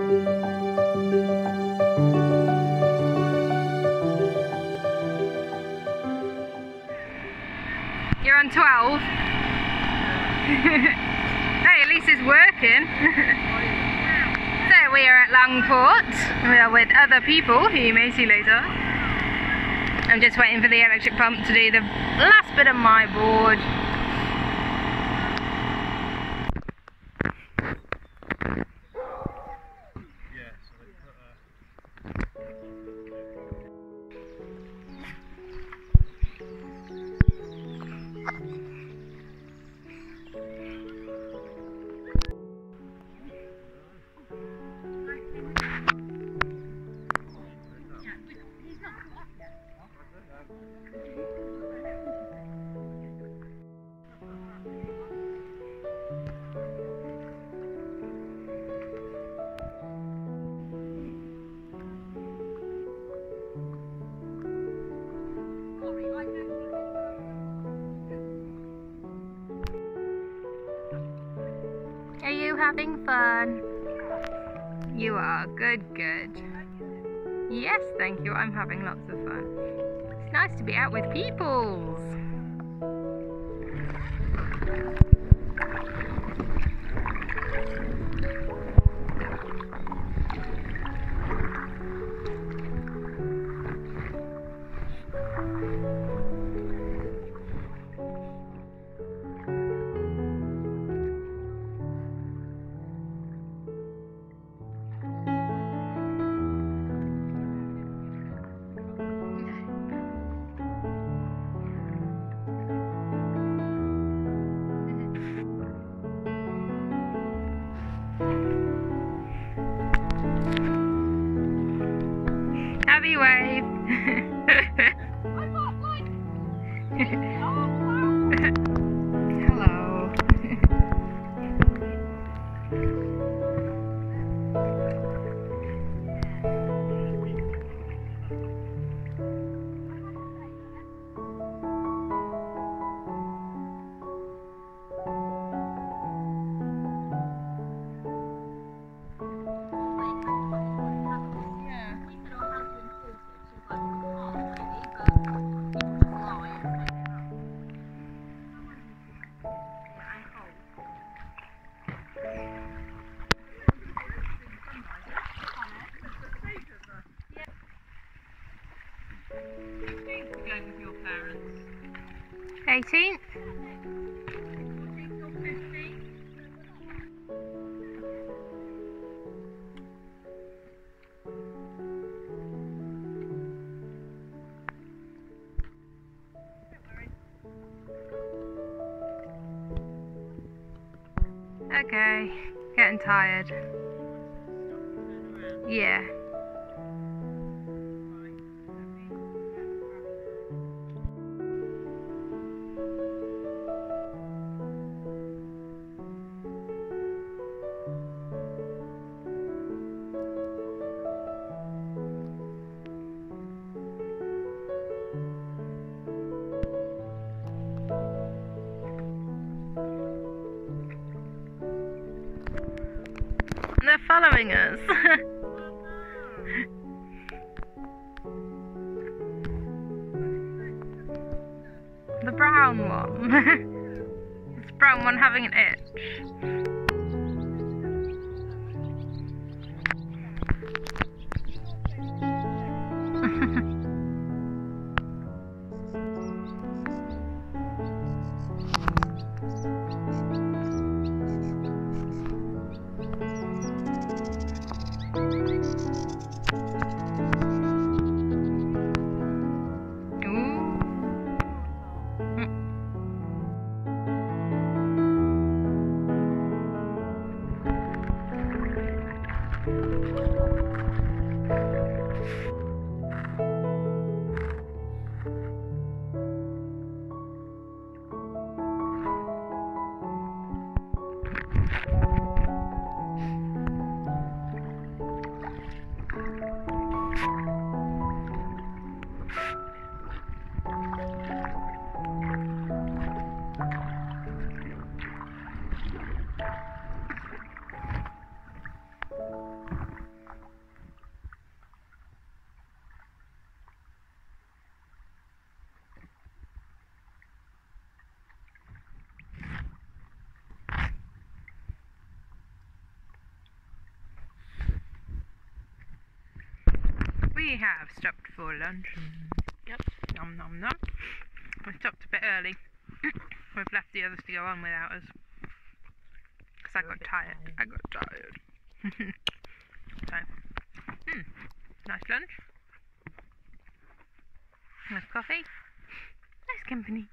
You're on 12? Hey, at least it's working. So we are at Langport. We are with other people who you may see later. I'm just waiting for the electric pump to do the last bit of my board. Are you having fun? You are. Good, good. Yes, thank you. I'm having lots of fun. It's nice to be out with peoples. Happy wave. Hello. Going with your parents? 18th. Okay, getting tired. Yeah. They're following us. The brown one. It's the brown one having an itch. we have stopped for lunch. Yep. Nom nom nom. We stopped a bit early. We've left the others to go on without us. Because I got tired. I got tired. So, nice lunch. Nice coffee. Nice company.